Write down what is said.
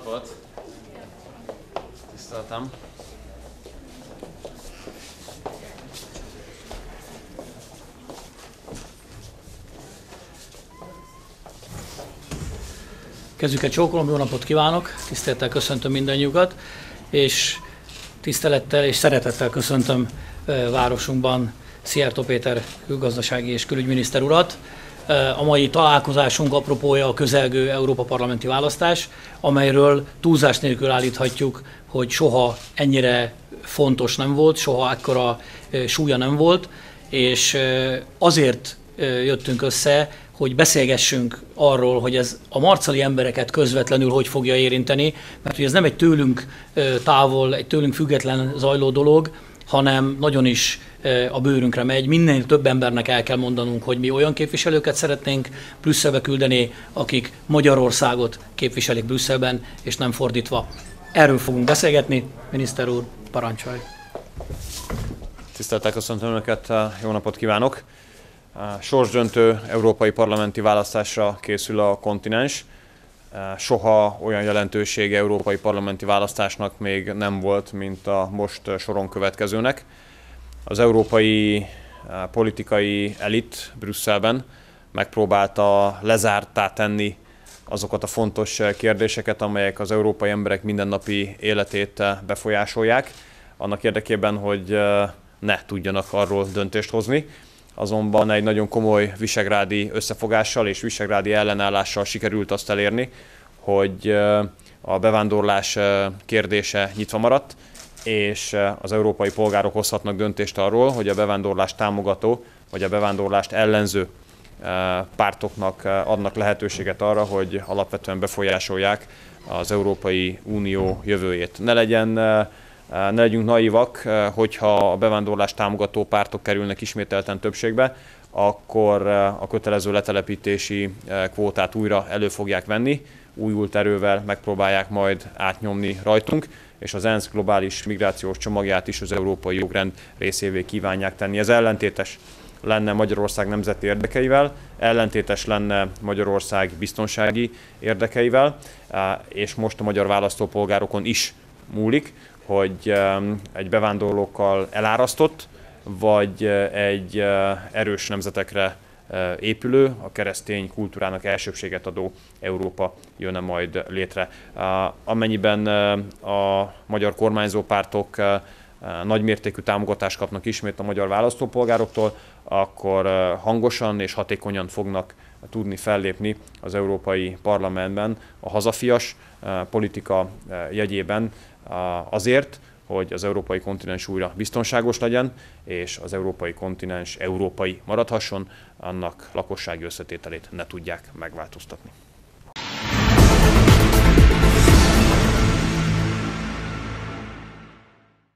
napot! Tiszteltem! Kezüket csókolom, jó napot kívánok! Tisztelettel köszöntöm mindannyiukat, és tisztelettel és szeretettel köszöntöm városunkban Szijjártó Péter külgazdasági és külügyminiszter urat. A mai találkozásunk apropója a közelgő Európa parlamenti választás, amelyről túlzás nélkül állíthatjuk, hogy soha ennyire fontos nem volt, soha ekkora súlya nem volt, és azért jöttünk össze, hogy beszélgessünk arról, hogy ez a marcali embereket közvetlenül hogy fogja érinteni, mert hogy ez nem egy tőlünk távol, egy tőlünk független zajló dolog, hanem nagyon is a bőrünkre megy. Minél több embernek el kell mondanunk, hogy mi olyan képviselőket szeretnénk Brüsszelbe küldeni, akik Magyarországot képviselik Brüsszelben, és nem fordítva. Erről fogunk beszélgetni. Miniszter úr, parancsolj! Tisztelettel köszöntöm Önöket, jó napot kívánok! Sorsdöntő európai parlamenti választásra készül a kontinens. Soha olyan jelentősége európai parlamenti választásnak még nem volt, mint a most soron következőnek. Az európai politikai elit Brüsszelben megpróbálta lezárttá tenni azokat a fontos kérdéseket, amelyek az európai emberek mindennapi életét befolyásolják, annak érdekében, hogy ne tudjanak arról döntést hozni. Azonban egy nagyon komoly visegrádi összefogással és visegrádi ellenállással sikerült azt elérni, hogy a bevándorlás kérdése nyitva maradt, és az európai polgárok hozhatnak döntést arról, hogy a bevándorlást támogató vagy a bevándorlást ellenző pártoknak adnak lehetőséget arra, hogy alapvetően befolyásolják az Európai Unió jövőjét. Ne legyünk naivak, hogyha a bevándorlást támogató pártok kerülnek ismételten többségbe, akkor a kötelező letelepítési kvótát újra elő fogják venni, újult erővel megpróbálják majd átnyomni rajtunk, és az ENSZ globális migrációs csomagját is az európai jogrend részévé kívánják tenni. Ez ellentétes lenne Magyarország nemzeti érdekeivel, ellentétes lenne Magyarország biztonsági érdekeivel, és most a magyar választópolgárokon is múlik, hogy egy bevándorlókkal elárasztott, vagy egy erős nemzetekre épülő, a keresztény kultúrának elsőbséget adó Európa jönne majd létre. Amennyiben a magyar kormányzó pártok nagymértékű támogatást kapnak ismét a magyar választópolgároktól, akkor hangosan és hatékonyan fognak tudni fellépni az Európai Parlamentben a hazafias politika jegyében azért, hogy az európai kontinens újra biztonságos legyen, és az európai kontinens európai maradhasson, annak lakossági összetételét ne tudják megváltoztatni.